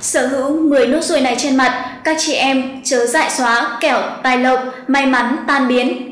Sở hữu 10 nốt ruồi này trên mặt, các chị em chớ dại xóa kẻo tài lộc, may mắn tan biến.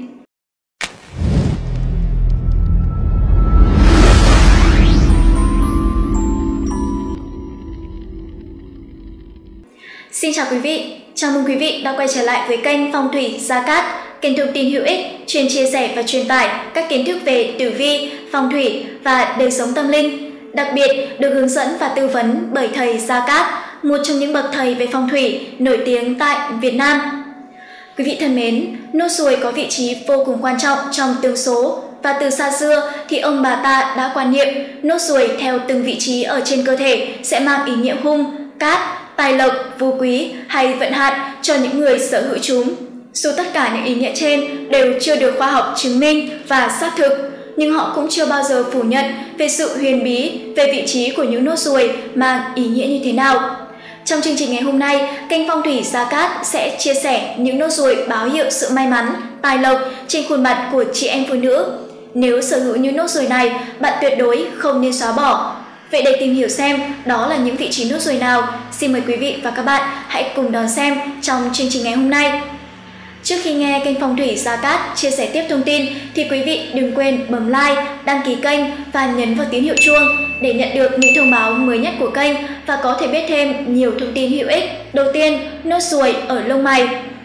Xin chào quý vị, chào mừng quý vị đã quay trở lại với kênh Phong thủy Gia Cát, kênh thông tin hữu ích chuyên chia sẻ và truyền tải các kiến thức về tử vi, phong thủy và đời sống tâm linh. Đặc biệt được hướng dẫn và tư vấn bởi thầy Gia Cát, một trong những bậc thầy về phong thủy nổi tiếng tại Việt Nam. Quý vị thân mến, nốt ruồi có vị trí vô cùng quan trọng trong tương số, và từ xa xưa thì ông bà ta đã quan niệm nốt ruồi theo từng vị trí ở trên cơ thể sẽ mang ý nghĩa hung, cát, tài lộc, phú quý hay vận hạn cho những người sở hữu chúng. Dù tất cả những ý nghĩa trên đều chưa được khoa học chứng minh và xác thực, nhưng họ cũng chưa bao giờ phủ nhận về sự huyền bí về vị trí của những nốt ruồi mang ý nghĩa như thế nào. Trong chương trình ngày hôm nay, kênh Phong thủy Gia Cát sẽ chia sẻ những nốt ruồi báo hiệu sự may mắn, tài lộc trên khuôn mặt của chị em phụ nữ. Nếu sở hữu những nốt ruồi này, bạn tuyệt đối không nên xóa bỏ. Vậy để tìm hiểu xem đó là những vị trí nốt ruồi nào, xin mời quý vị và các bạn hãy cùng đón xem trong chương trình ngày hôm nay. Trước khi nghe kênh Phong thủy Gia Cát chia sẻ tiếp thông tin thì quý vị đừng quên bấm like, đăng ký kênh và nhấn vào tín hiệu chuông để nhận được những thông báo mới nhất của kênh và có thể biết thêm nhiều thông tin hữu ích. Đầu tiên, nốt ruồi ở lông mày.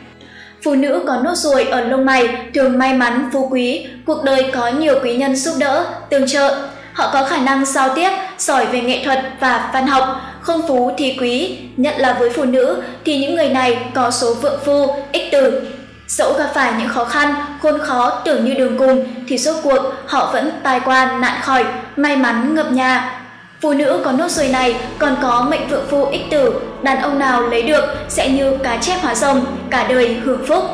Phụ nữ có nốt ruồi ở lông mày thường may mắn, phú quý, cuộc đời có nhiều quý nhân giúp đỡ, tương trợ. Họ có khả năng giao tiếp, giỏi về nghệ thuật và văn học, không phú thì quý, nhất là với phụ nữ thì những người này có số vượng phu, ích tử. Dẫu gặp phải những khó khăn, khốn khó tưởng như đường cùng thì rốt cuộc họ vẫn tài qua nạn khỏi, may mắn ngập nhà. Phụ nữ có nốt ruồi này còn có mệnh vượng phu ích tử, đàn ông nào lấy được sẽ như cá chép hóa rồng, cả đời hưởng phúc.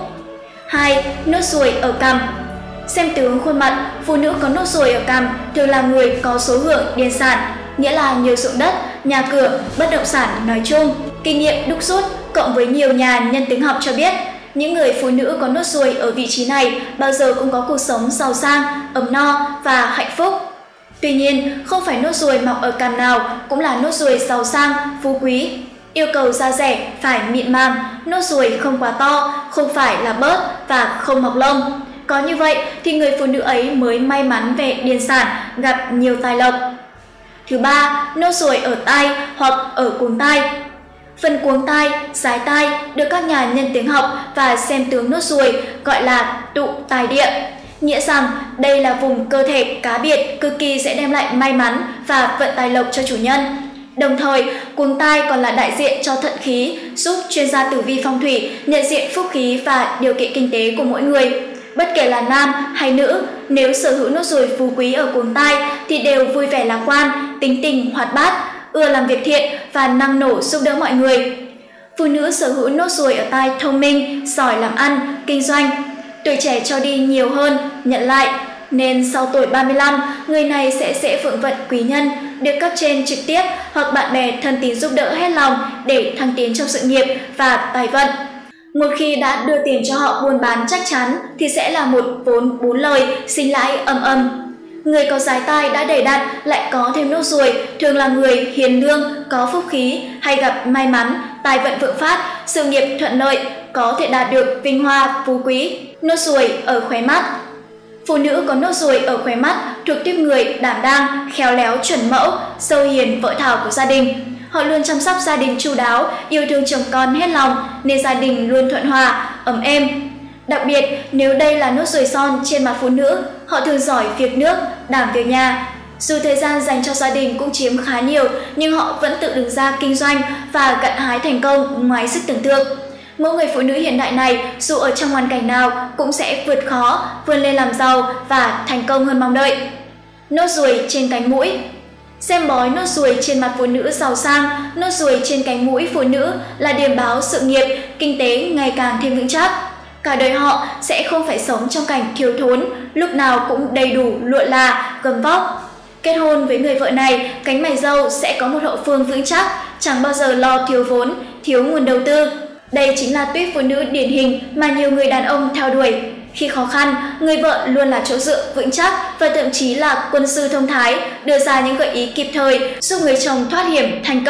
2. Nốt ruồi ở cằm. Xem tướng khuôn mặt, phụ nữ có nốt ruồi ở cằm thường là người có số hưởng điền sản, nghĩa là nhiều ruộng đất, nhà cửa, bất động sản nói chung. Kinh nghiệm đúc rút cộng với nhiều nhà nhân tính học cho biết, những người phụ nữ có nốt ruồi ở vị trí này bao giờ cũng có cuộc sống giàu sang, ấm no và hạnh phúc. Tuy nhiên, không phải nốt ruồi mọc ở cằm nào cũng là nốt ruồi giàu sang, phú quý. Yêu cầu da rẻ phải mịn màng, nốt ruồi không quá to, không phải là bớt và không mọc lông. Có như vậy thì người phụ nữ ấy mới may mắn về điền sản, gặp nhiều tài lộc. Thứ ba, nốt ruồi ở tai hoặc ở cuống tai. Phần cuống tai, sái tai được các nhà nhân tiếng học và xem tướng nốt ruồi gọi là tụ tài địa, nghĩa rằng đây là vùng cơ thể cá biệt cực kỳ sẽ đem lại may mắn và vận tài lộc cho chủ nhân. Đồng thời, cuống tai còn là đại diện cho thận khí, giúp chuyên gia tử vi phong thủy nhận diện phúc khí và điều kiện kinh tế của mỗi người. Bất kể là nam hay nữ, nếu sở hữu nốt ruồi phú quý ở cuống tai thì đều vui vẻ lạc quan, tính tình hoạt bát, ưa làm việc thiện và năng nổ giúp đỡ mọi người. Phụ nữ sở hữu nốt ruồi ở tai thông minh, giỏi làm ăn, kinh doanh. Tuổi trẻ cho đi nhiều hơn, nhận lại, nên sau tuổi 35, người này sẽ dễ vượng vận quý nhân, được cấp trên trực tiếp hoặc bạn bè thân tín giúp đỡ hết lòng để thăng tiến trong sự nghiệp và tài vận. Một khi đã đưa tiền cho họ buôn bán chắc chắn thì sẽ là một vốn bốn lời, sinh lãi âm âm. Người có dái tai đã đầy đặn lại có thêm nốt ruồi thường là người hiền lương, có phúc khí, hay gặp may mắn, tài vận vượng phát, sự nghiệp thuận lợi, có thể đạt được vinh hoa, phú quý. Nốt ruồi ở khóe mắt. Phụ nữ có nốt ruồi ở khóe mắt thuộc tuýp người đảm đang, khéo léo, chuẩn mẫu, sâu hiền, vợ thảo của gia đình. Họ luôn chăm sóc gia đình chu đáo, yêu thương chồng con hết lòng nên gia đình luôn thuận hòa, ấm êm. Đặc biệt, nếu đây là nốt ruồi son trên mặt phụ nữ, họ thường giỏi việc nước, đảm việc nhà. Dù thời gian dành cho gia đình cũng chiếm khá nhiều, nhưng họ vẫn tự đứng ra kinh doanh và gặt hái thành công ngoài sức tưởng tượng. Mỗi người phụ nữ hiện đại này, dù ở trong hoàn cảnh nào, cũng sẽ vượt khó, vươn lên làm giàu và thành công hơn mong đợi. Nốt ruồi trên cánh mũi. Xem bói nốt ruồi trên mặt phụ nữ giàu sang, nốt ruồi trên cánh mũi phụ nữ là điềm báo sự nghiệp, kinh tế ngày càng thêm vững chắc. Cả đời họ sẽ không phải sống trong cảnh thiếu thốn, lúc nào cũng đầy đủ, lụa là, gấm vóc. Kết hôn với người vợ này, cánh mày râu sẽ có một hậu phương vững chắc, chẳng bao giờ lo thiếu vốn, thiếu nguồn đầu tư. Đây chính là tuýp phụ nữ điển hình mà nhiều người đàn ông theo đuổi. Khi khó khăn, người vợ luôn là chỗ dựa vững chắc và thậm chí là quân sư thông thái, đưa ra những gợi ý kịp thời giúp người chồng thoát hiểm thành công.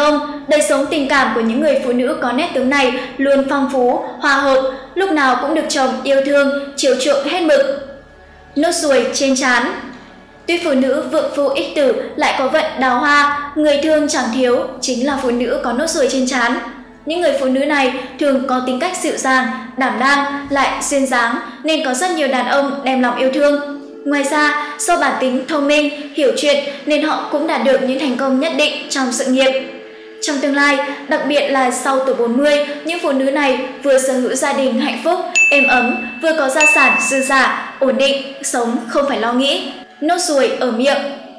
đời sống tình cảm của những người phụ nữ có nét tướng này luôn phong phú, hòa hợp, lúc nào cũng được chồng yêu thương, chiều chuộng hết mực. Nốt ruồi trên trán. Tuy phụ nữ vượng phu ích tử lại có vận đào hoa, người thương chẳng thiếu chính là phụ nữ có nốt ruồi trên trán. Những người phụ nữ này thường có tính cách dịu dàng, đảm đang, lại duyên dáng nên có rất nhiều đàn ông đem lòng yêu thương. Ngoài ra, do bản tính thông minh, hiểu chuyện nên họ cũng đạt được những thành công nhất định trong sự nghiệp. Trong tương lai, đặc biệt là sau tuổi 40, những phụ nữ này vừa sở hữu gia đình hạnh phúc, êm ấm, vừa có gia sản dư dả, ổn định, sống không phải lo nghĩ. Nốt ruồi ở miệng.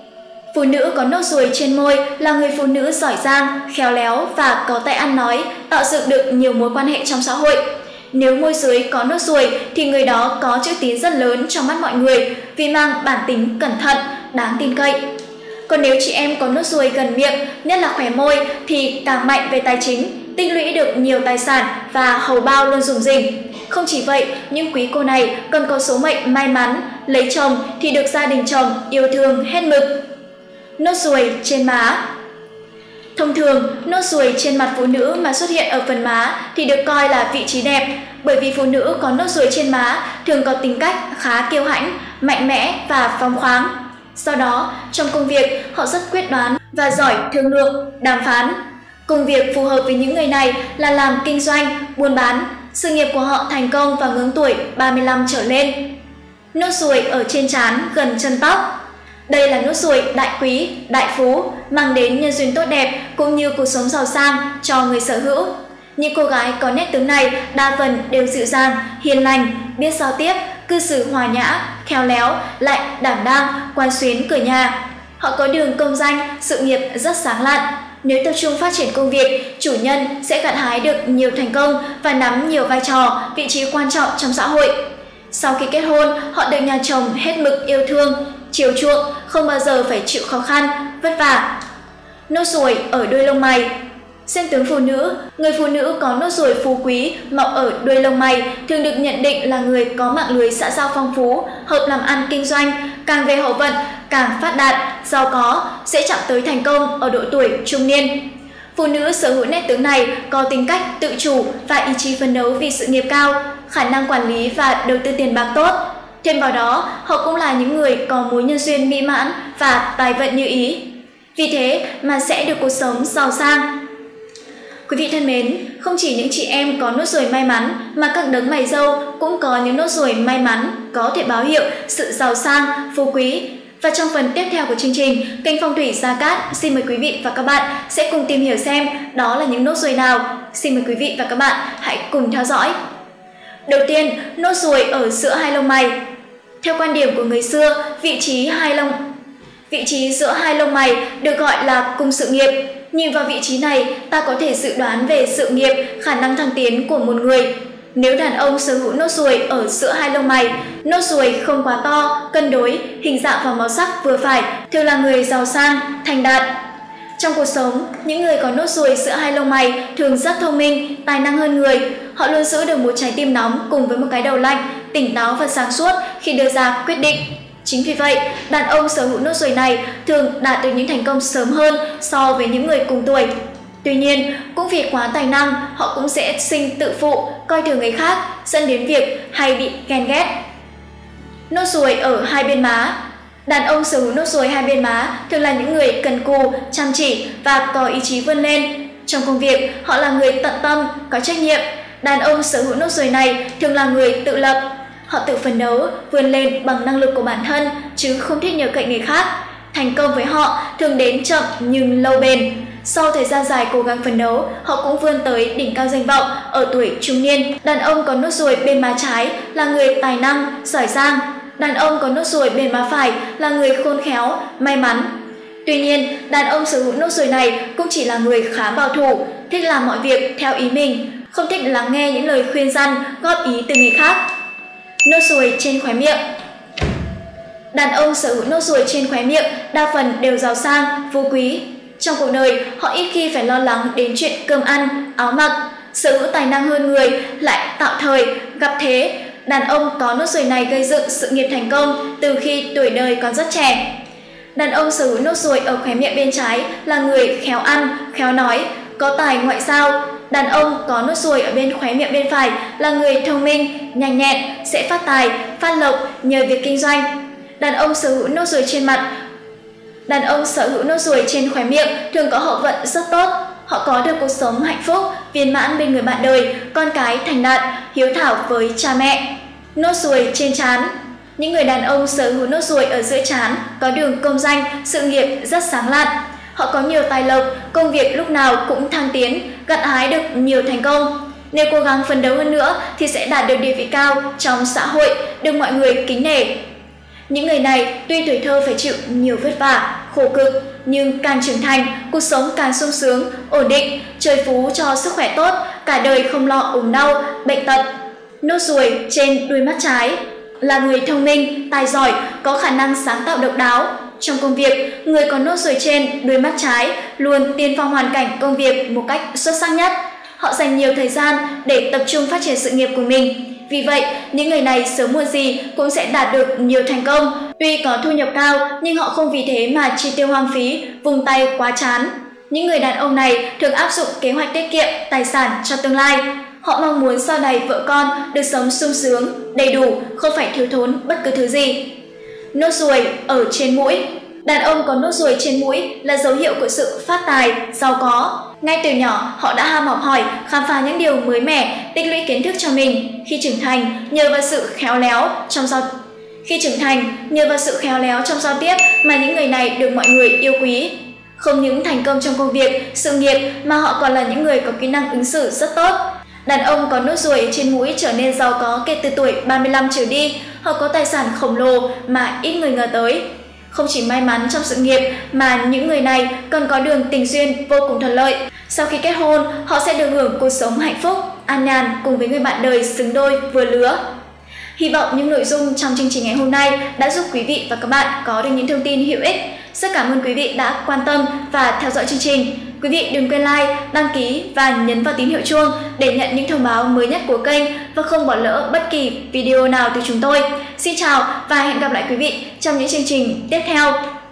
Phụ nữ có nốt ruồi trên môi là người phụ nữ giỏi giang, khéo léo và có tài ăn nói, tạo dựng được nhiều mối quan hệ trong xã hội. Nếu môi dưới có nốt ruồi thì người đó có chữ tín rất lớn trong mắt mọi người vì mang bản tính cẩn thận, đáng tin cậy. Còn nếu chị em có nốt ruồi gần miệng, nhất là khóe môi thì càng mạnh về tài chính, tích lũy được nhiều tài sản và hầu bao luôn rủng rỉnh. Không chỉ vậy, những quý cô này còn có số mệnh may mắn, lấy chồng thì được gia đình chồng yêu thương hết mực. Nốt ruồi trên má. Thông thường, nốt ruồi trên mặt phụ nữ mà xuất hiện ở phần má thì được coi là vị trí đẹp, bởi vì phụ nữ có nốt ruồi trên má thường có tính cách khá kiêu hãnh, mạnh mẽ và phóng khoáng. Do đó, trong công việc họ rất quyết đoán và giỏi thương lượng, đàm phán. Công việc phù hợp với những người này là làm kinh doanh, buôn bán, sự nghiệp của họ thành công vào ngưỡng tuổi 35 trở lên. Nốt ruồi ở trên trán gần chân tóc. Đây là nốt ruồi đại quý, đại phú, mang đến nhân duyên tốt đẹp cũng như cuộc sống giàu sang cho người sở hữu. Những cô gái có nét tướng này đa phần đều dịu dàng, hiền lành, biết giao tiếp, cư xử hòa nhã, khéo léo, lại đảm đang, quán xuyến cửa nhà. Họ có đường công danh, sự nghiệp rất sáng lạn. Nếu tập trung phát triển công việc, chủ nhân sẽ gặt hái được nhiều thành công và nắm nhiều vai trò, vị trí quan trọng trong xã hội. Sau khi kết hôn, họ được nhà chồng hết mực yêu thương, chiều chuộng, không bao giờ phải chịu khó khăn, vất vả. Nốt ruồi ở đuôi lông mày. Xem tướng phụ nữ, người phụ nữ có nốt ruồi phú quý mọc ở đuôi lông mày thường được nhận định là người có mạng lưới xã giao phong phú, hợp làm ăn kinh doanh, càng về hậu vận, càng phát đạt, giàu có, sẽ chạm tới thành công ở độ tuổi trung niên. Phụ nữ sở hữu nét tướng này có tính cách tự chủ và ý chí phấn đấu vì sự nghiệp cao, khả năng quản lý và đầu tư tiền bạc tốt. Thêm vào đó, họ cũng là những người có mối nhân duyên mỹ mãn và tài vận như ý. Vì thế mà sẽ được cuộc sống giàu sang. Quý vị thân mến, không chỉ những chị em có nốt ruồi may mắn mà các đấng mày râu cũng có những nốt ruồi may mắn có thể báo hiệu sự giàu sang, phú quý. Và trong phần tiếp theo của chương trình, kênh Phong thủy Gia Cát xin mời quý vị và các bạn sẽ cùng tìm hiểu xem đó là những nốt ruồi nào. Xin mời quý vị và các bạn hãy cùng theo dõi. Đầu tiên, nốt ruồi ở giữa hai lông mày. Theo quan điểm của người xưa, vị trí giữa hai lông mày được gọi là cung sự nghiệp. Nhìn vào vị trí này, ta có thể dự đoán về sự nghiệp, khả năng thăng tiến của một người. Nếu đàn ông sở hữu nốt ruồi ở giữa hai lông mày, nốt ruồi không quá to, cân đối, hình dạng và màu sắc vừa phải, thường là người giàu sang, thành đạt. Trong cuộc sống, những người có nốt ruồi giữa hai lông mày thường rất thông minh, tài năng hơn người. Họ luôn giữ được một trái tim nóng cùng với một cái đầu lạnh, tỉnh táo và sáng suốt khi đưa ra quyết định. Chính vì vậy, đàn ông sở hữu nốt ruồi này thường đạt được những thành công sớm hơn so với những người cùng tuổi. Tuy nhiên, cũng vì quá tài năng, họ cũng sẽ sinh tự phụ, coi thường người khác, dẫn đến việc hay bị ghen ghét. Nốt ruồi ở hai bên má. Đàn ông sở hữu nốt ruồi hai bên má thường là những người cần cù, chăm chỉ và có ý chí vươn lên. Trong công việc, họ là người tận tâm, có trách nhiệm. Đàn ông sở hữu nốt ruồi này thường là người tự lập. Họ tự phấn đấu, vươn lên bằng năng lực của bản thân, chứ không thích nhờ cậy người khác. Thành công với họ thường đến chậm nhưng lâu bền. Sau thời gian dài cố gắng phấn đấu, họ cũng vươn tới đỉnh cao danh vọng ở tuổi trung niên. Đàn ông có nốt ruồi bên má trái là người tài năng, giỏi giang. Đàn ông có nốt ruồi bên má phải là người khôn khéo, may mắn. Tuy nhiên, đàn ông sở hữu nốt ruồi này cũng chỉ là người khá bảo thủ, thích làm mọi việc theo ý mình, không thích lắng nghe những lời khuyên răn, góp ý từ người khác. Nốt ruồi trên khóe miệng. Đàn ông sở hữu nốt ruồi trên khóe miệng đa phần đều giàu sang, phú quý. Trong cuộc đời, họ ít khi phải lo lắng đến chuyện cơm ăn, áo mặc. Sở hữu tài năng hơn người, lại tạo thời, gặp thế. Đàn ông có nốt ruồi này gây dựng sự nghiệp thành công từ khi tuổi đời còn rất trẻ. Đàn ông sở hữu nốt ruồi ở khóe miệng bên trái là người khéo ăn, khéo nói, có tài ngoại giao. Đàn ông có nốt ruồi ở bên khóe miệng bên phải là người thông minh, nhanh nhẹn, sẽ phát tài, phát lộc nhờ việc kinh doanh. Đàn ông sở hữu nốt ruồi trên khóe miệng thường có hậu vận rất tốt. Họ có được cuộc sống hạnh phúc, viên mãn bên người bạn đời, con cái thành đạt, hiếu thảo với cha mẹ. Nốt ruồi trên trán. Những người đàn ông sở hữu nốt ruồi ở giữa trán có đường công danh, sự nghiệp rất sáng lạn. Họ có nhiều tài lộc, công việc lúc nào cũng thăng tiến, gặt hái được nhiều thành công. Nếu cố gắng phấn đấu hơn nữa thì sẽ đạt được địa vị cao trong xã hội, được mọi người kính nể. Những người này tuy tuổi thơ phải chịu nhiều vất vả, khổ cực, nhưng càng trưởng thành, cuộc sống càng sung sướng, ổn định, trời phú cho sức khỏe tốt, cả đời không lo ốm đau, bệnh tật. Nốt ruồi trên đuôi mắt trái là người thông minh, tài giỏi, có khả năng sáng tạo độc đáo. Trong công việc, người có nốt ruồi trên đuôi mắt trái luôn tiên phong hoàn cảnh công việc một cách xuất sắc nhất. Họ dành nhiều thời gian để tập trung phát triển sự nghiệp của mình. Vì vậy, những người này sớm muộn gì cũng sẽ đạt được nhiều thành công. Tuy có thu nhập cao, nhưng họ không vì thế mà chi tiêu hoang phí, vùng tay quá chán. Những người đàn ông này thường áp dụng kế hoạch tiết kiệm tài sản cho tương lai. Họ mong muốn sau này vợ con được sống sung sướng, đầy đủ, không phải thiếu thốn bất cứ thứ gì. Nốt ruồi ở trên mũi. Đàn ông có nốt ruồi trên mũi là dấu hiệu của sự phát tài, giàu có. Ngay từ nhỏ, họ đã ham học hỏi, khám phá những điều mới mẻ, tích lũy kiến thức cho mình. Khi trưởng thành, nhờ vào sự khéo léo trong giao tiếp mà những người này được mọi người yêu quý. Không những thành công trong công việc, sự nghiệp mà họ còn là những người có kỹ năng ứng xử rất tốt. Đàn ông có nốt ruồi trên mũi trở nên giàu có kể từ tuổi 35 trở đi. Họ có tài sản khổng lồ mà ít người ngờ tới. Không chỉ may mắn trong sự nghiệp mà những người này còn có đường tình duyên vô cùng thuận lợi. Sau khi kết hôn, họ sẽ được hưởng cuộc sống hạnh phúc, an nhàn cùng với người bạn đời xứng đôi vừa lứa. Hy vọng những nội dung trong chương trình ngày hôm nay đã giúp quý vị và các bạn có được những thông tin hữu ích. Rất cảm ơn quý vị đã quan tâm và theo dõi chương trình. Quý vị đừng quên like, đăng ký và nhấn vào tín hiệu chuông để nhận những thông báo mới nhất của kênh và không bỏ lỡ bất kỳ video nào từ chúng tôi. Xin chào và hẹn gặp lại quý vị trong những chương trình tiếp theo.